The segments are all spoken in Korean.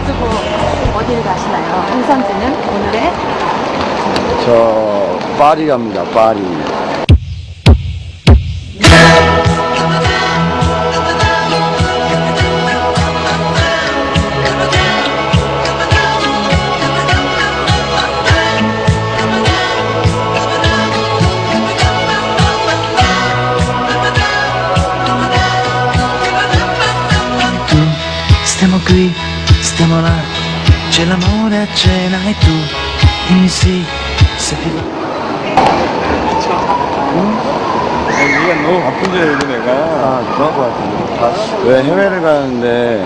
앞두고 어디를 가시나요? 홍선지는 오늘의? 저 파리 갑니다. 파리. Stiamo qui, stiamo là, c'è l'amore a cena e tu dimmi sì, se ti va. 네가 너무 바쁜 줄 알고 내가. 아, 그런 거 같은데. 왜 해외를 가는데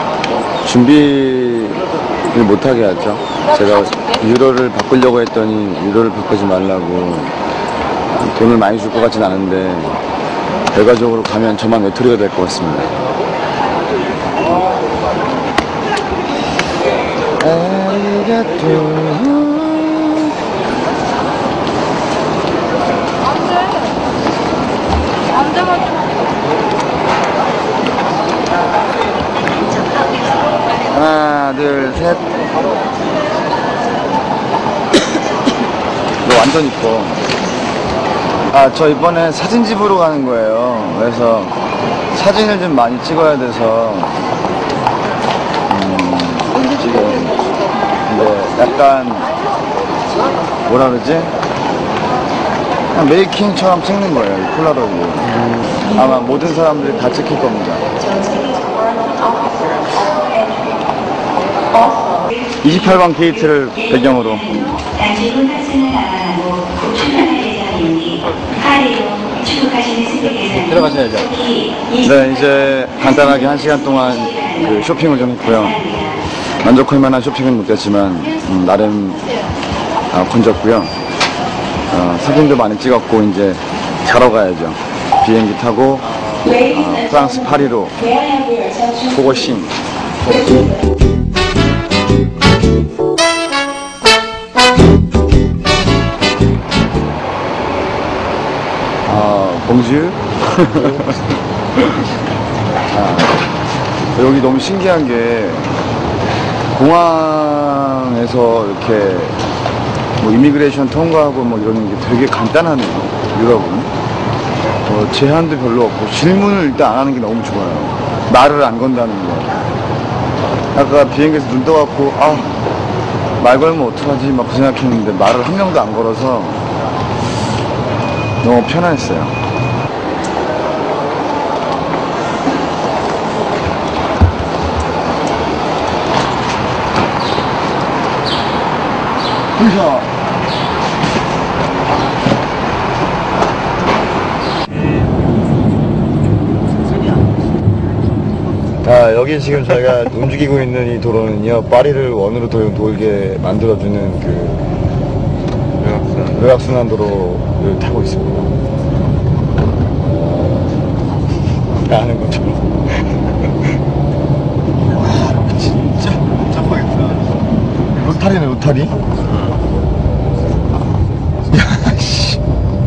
준비를 못하게 하죠? 제가 유로를 바꾸려고 했더니 유로를 바꾸지 말라고 돈을 많이 줄 것 같진 않은데 결과적으로 가면 저만 외톨이가 될 것 같습니다. 하나, 둘, 셋. 너 완전 이뻐. 아, 저 이번에 사진집으로 가는 거예요. 그래서 사진을 좀 많이 찍어야 돼서 지금 근데 약간 뭐라 그러지? 그냥 메이킹처럼 찍는 거예요. 이 폴라로이드. 아마 모든 사람들이 다 찍힐 겁니다. 28번 게이트를 배경으로. 들어가셔야죠. 네, 이제 간단하게 1시간 동안 그 쇼핑을 좀 했고요. 만족할 만한 쇼핑은 못했지만 나름 건졌고요. 사진도 많이 찍었고 이제 자러 가야죠. 비행기 타고 프랑스 파리로 고고싱. 봉주. 여기 너무 신기한 게 공항에서 이렇게 뭐 이미그레이션 통과하고 뭐 이러는 게 되게 간단하네요. 유럽은 제한도 별로 없고 질문을 일단 안 하는 게 너무 좋아요. 말을 안 건다는 거. 아까 비행기에서 눈 떠갖고 말 걸면 어떡하지 막 그 생각했는데 말을 한 명도 안 걸어서 너무 편안했어요. 그죠? 여기 지금 저희가 움직이고 있는 이 도로는요, 파리를 원으로 돌게 만들어주는 그 르락순환도로를 타고 있습니다. 아는 것처럼. 와, 진짜 깜짝하겠다. 로타리네, 로타리? 야씨.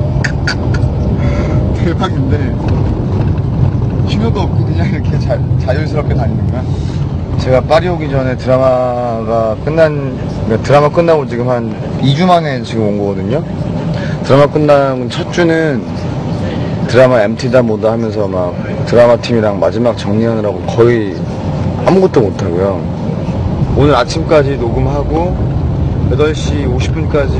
대박인데. 신호도 없고 그냥 이렇게 자연스럽게 다니는 거야? 제가 파리 오기 전에 드라마 끝나고 지금 한 2주 만에 지금 온 거거든요. 드라마 끝나고 첫 주는 드라마 MT다 뭐다 하면서 막 드라마 팀이랑 마지막 정리하느라고 거의 아무것도 못하고요. 오늘 아침까지 녹음하고 8시 50분까지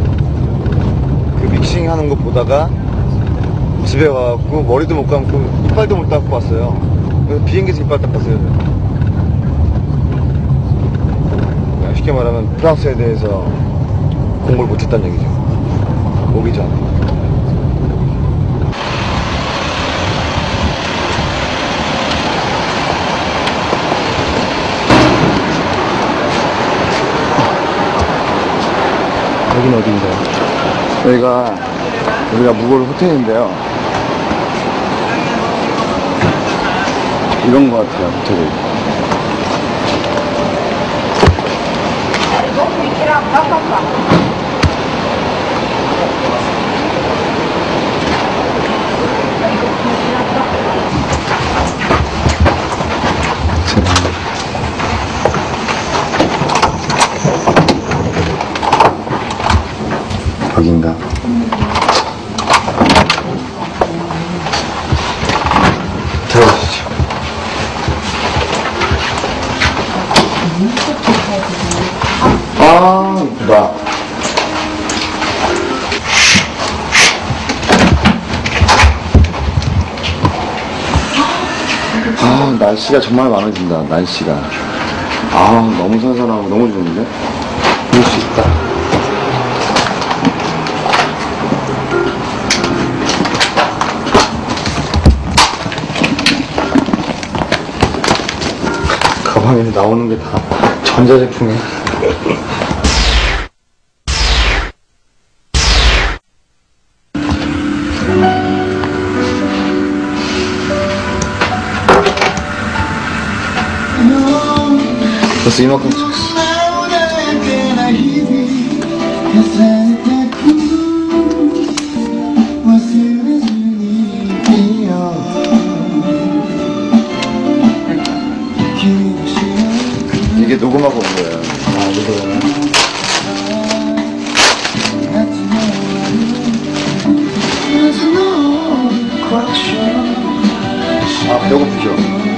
그 믹싱 하는 거 보다가 집에 와갖고 머리도 못 감고 이빨도 못 닦고 왔어요. 그래서 비행기에서 이빨 닦았어요. 쉽게 말하면 프랑스에 대해서 공부를 못했다는 얘기죠. 오기 전에. 여긴 어딘가요? 여기가 우리가 묵을 호텔인데요. 이런 것 같아요, 호텔이. 여긴가? 들어오시죠. 아, 이쁘다. 아, 날씨가 정말 마음에 든다, 날씨가. 아, 너무 선선하고 너무 좋은데? 볼 수 있다. 가방에 나오는 게 다 전자제품이야. 벌써 이만큼 쳤어. 이게 녹음하고 온 거예요. 아, 이거구나. 아, 배고프죠?